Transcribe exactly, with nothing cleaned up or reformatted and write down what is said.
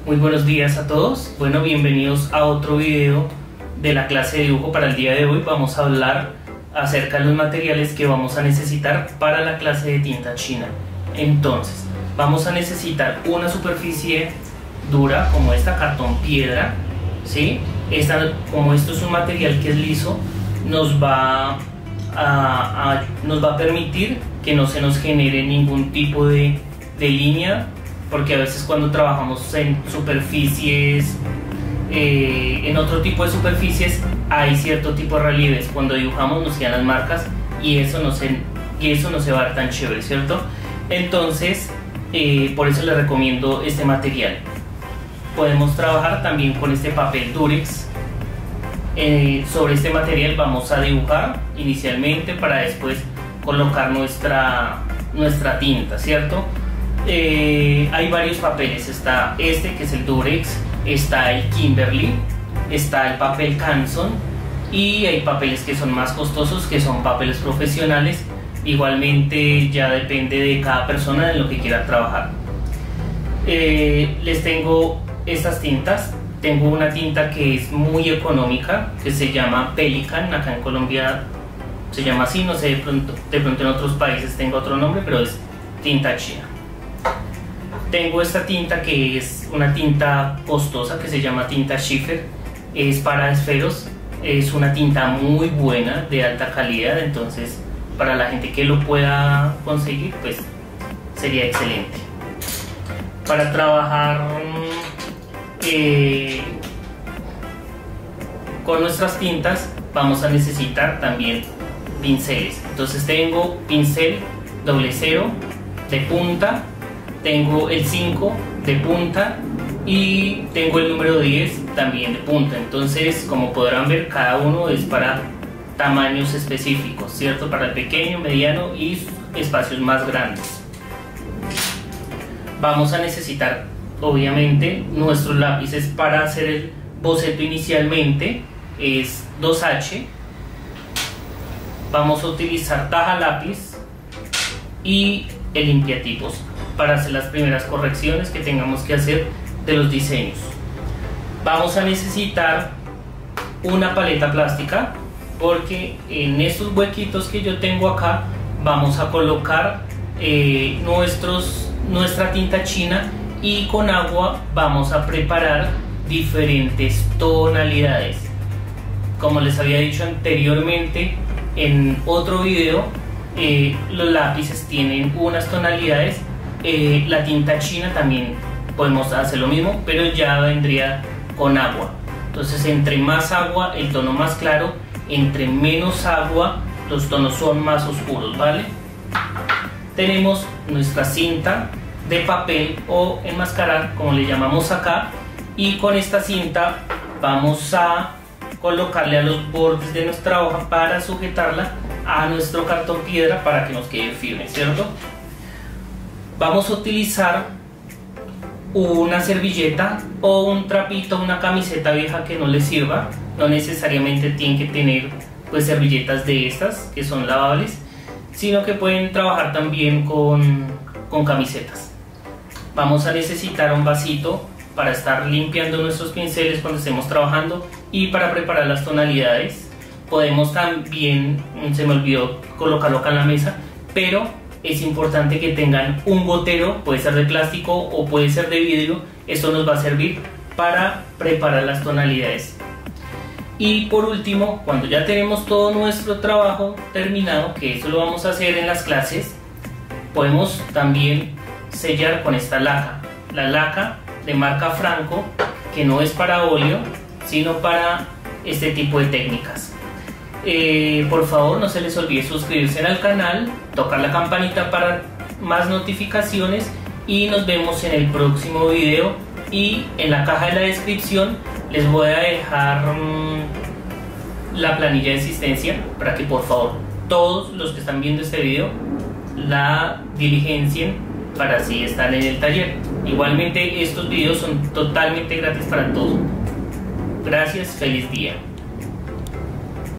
Muy buenos días a todos. Bueno, bienvenidos a otro video de la clase de dibujo. Para el día de hoy vamos a hablar acerca de los materiales que vamos a necesitar para la clase de tinta china. Entonces, vamos a necesitar una superficie dura como esta, cartón piedra, ¿sí? Esta, como esto es un material que es liso, nos va a, a, nos va a permitir que no se nos genere ningún tipo de, de línea, porque a veces cuando trabajamos en superficies, eh, en otro tipo de superficies, hay cierto tipo de relieves. Cuando dibujamos nos quedan las marcas y eso no se, y eso no se va a ver tan chévere, ¿cierto? Entonces, eh, por eso les recomiendo este material. Podemos trabajar también con este papel Durex. Eh, sobre este material vamos a dibujar inicialmente para después colocar nuestra, nuestra tinta, ¿cierto? Eh, hay varios papeles, está este que es el Durex, está el Kimberly, está el papel Canson y hay papeles que son más costosos, que son papeles profesionales. Igualmente ya depende de cada persona en lo que quiera trabajar. Eh, les tengo estas tintas. Tengo una tinta que es muy económica, que se llama Pelican. Acá en Colombia se llama así, no sé, de pronto, de pronto en otros países tenga otro nombre, pero es tinta china. Tengo esta tinta que es una tinta costosa que se llama tinta Schiffer, es para esferos, es una tinta muy buena, de alta calidad, entonces para la gente que lo pueda conseguir pues sería excelente. Para trabajar eh, con nuestras tintas vamos a necesitar también pinceles, entonces tengo pincel doble cero de punta, tengo el cinco de punta y tengo el número diez también de punta. Entonces, como podrán ver, cada uno es para tamaños específicos, ¿cierto? Para el pequeño, mediano y espacios más grandes. Vamos a necesitar, obviamente, nuestros lápices para hacer el boceto inicialmente. Es dos H. Vamos a utilizar taja lápiz y el limpiatipos para hacer las primeras correcciones que tengamos que hacer de los diseños. Vamos a necesitar una paleta plástica, porque en estos huequitos que yo tengo acá vamos a colocar eh, nuestros, nuestra tinta china, y con agua vamos a preparar diferentes tonalidades. Como les había dicho anteriormente en otro video, eh, los lápices tienen unas tonalidades. Eh, la tinta china también podemos hacer lo mismo, pero ya vendría con agua. Entonces, entre más agua el tono más claro, entre menos agua los tonos son más oscuros, ¿vale? Tenemos nuestra cinta de papel o enmascarar, como le llamamos acá, y con esta cinta vamos a colocarle a los bordes de nuestra hoja para sujetarla a nuestro cartón piedra para que nos quede firme, ¿cierto? Vamos a utilizar una servilleta o un trapito, una camiseta vieja que no les sirva. No necesariamente tienen que tener pues servilletas de estas que son lavables, sino que pueden trabajar también con, con camisetas. Vamos a necesitar un vasito para estar limpiando nuestros pinceles cuando estemos trabajando y para preparar las tonalidades. Podemos también, se me olvidó colocarlo acá en la mesa, pero es importante que tengan un gotero, puede ser de plástico o puede ser de vidrio. Esto nos va a servir para preparar las tonalidades. Y por último, cuando ya tenemos todo nuestro trabajo terminado, que eso lo vamos a hacer en las clases, podemos también sellar con esta laca. La laca de marca Franco, que no es para óleo, sino para este tipo de técnicas. Eh, por favor, no se les olvide suscribirse al canal, tocar la campanita para más notificaciones y nos vemos en el próximo video. Y en la caja de la descripción les voy a dejar mmm, la planilla de asistencia para que por favor todos los que están viendo este video la diligencien para así estar en el taller. Igualmente estos videos son totalmente gratis para todos. Gracias, feliz día.